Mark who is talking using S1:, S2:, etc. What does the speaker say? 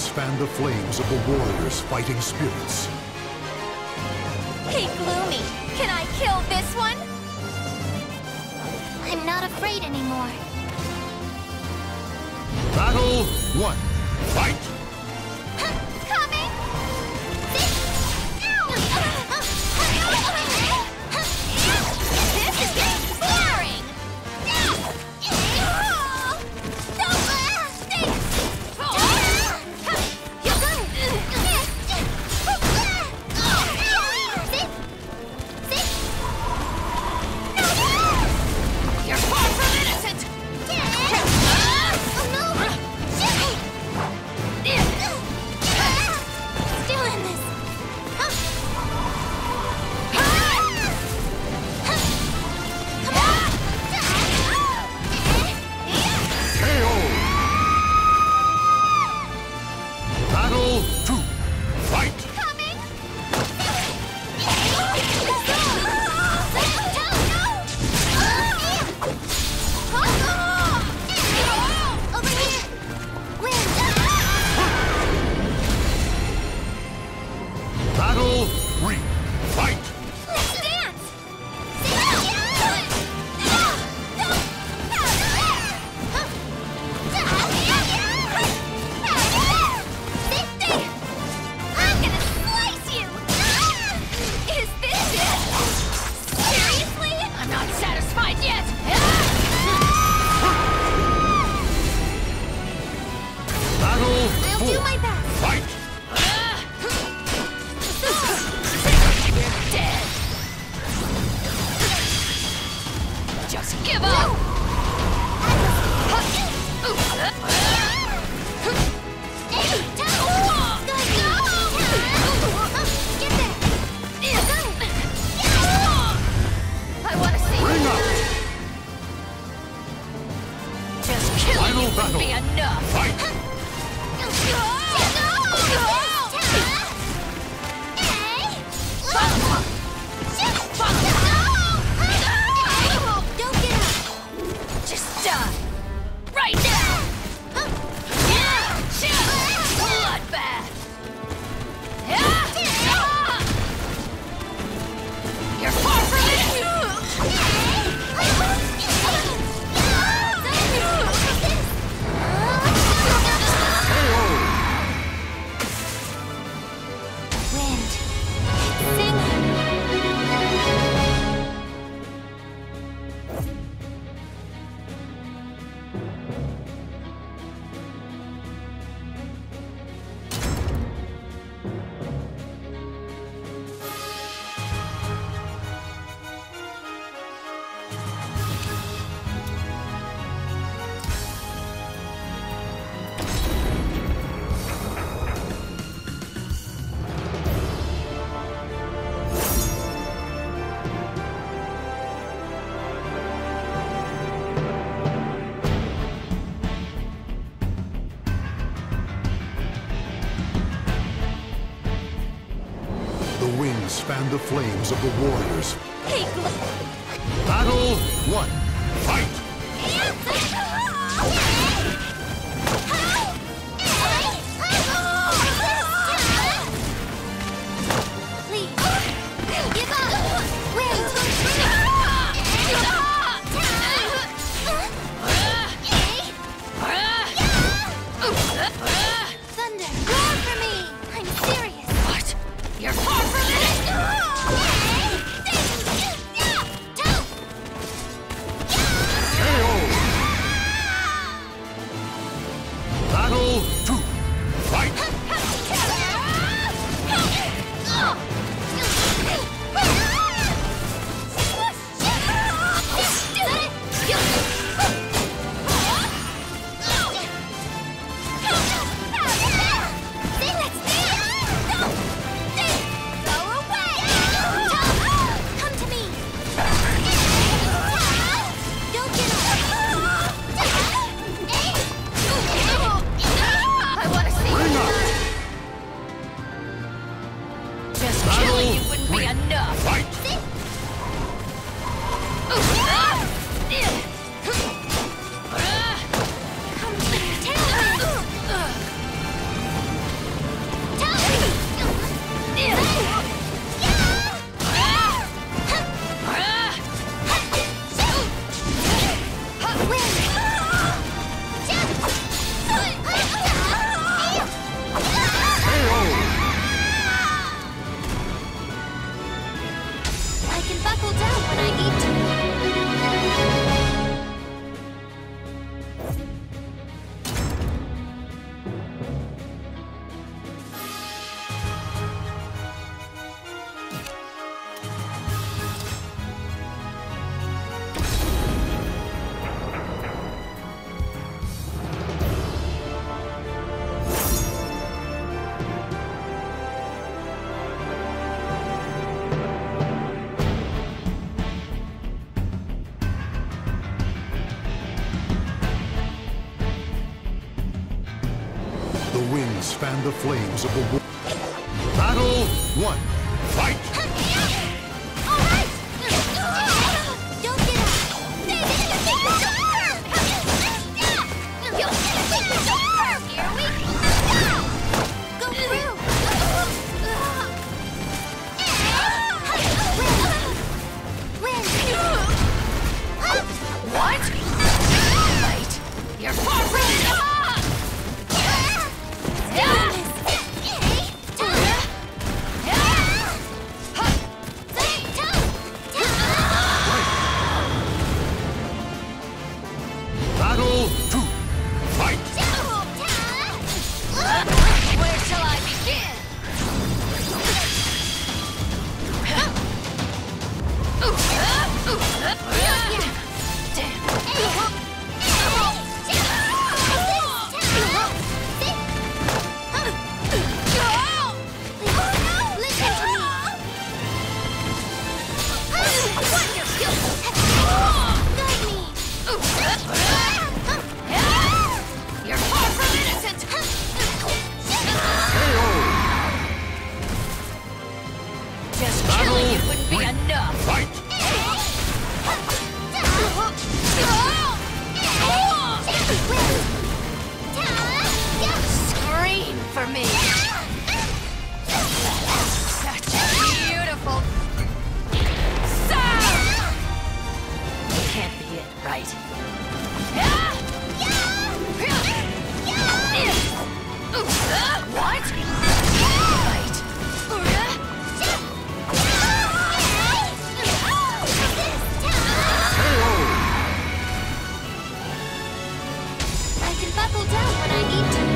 S1: wings fan the flames of the warrior's fighting spirits.
S2: Hey, Gloomy, can I kill this one? I'm not afraid anymore.
S1: Battle 1. Fight!
S2: Coming! This is getting boring! You're far from innocent! Still in this.
S1: KO! Battle 2. Fight!
S2: Coming! Over here! Wind!
S1: Battle 3. Fight!
S2: Let's dance! I'm gonna slice you! Is this it? Seriously? I'm not satisfied yet!
S1: Battle
S2: I'll
S1: 4.
S2: do my best!
S1: Fight!
S2: You're dead! Just give up! I want to see
S1: Bring
S2: you.
S1: up!
S2: Just killing
S1: Final
S2: you
S1: battle.
S2: would be enough!
S1: Fight!
S2: Just die! Right now! Bloodbath! You're far from Wind. Sing.
S1: The wings fan the flames of the warriors.
S2: Hey,
S1: Battle 1. Fight!
S2: Please, give up! Wind! Thunder, roar for me! I'm serious! What? You're far from it!
S1: KO! Kings fan the flames of the war. Battle 1. Fight!
S2: All right! Don't get up! You'll get a big jump! Here we go! Go through! Win!
S3: What? Wait! You're far from it!
S1: Battle 2. Fight!
S3: Where shall I begin? You're far from innocent! Just killing it wouldn't be enough!
S1: Fight!
S3: Scream for me! Such a beautiful sound! Can't be it, right? What? Right.
S2: I can buckle down when I need to.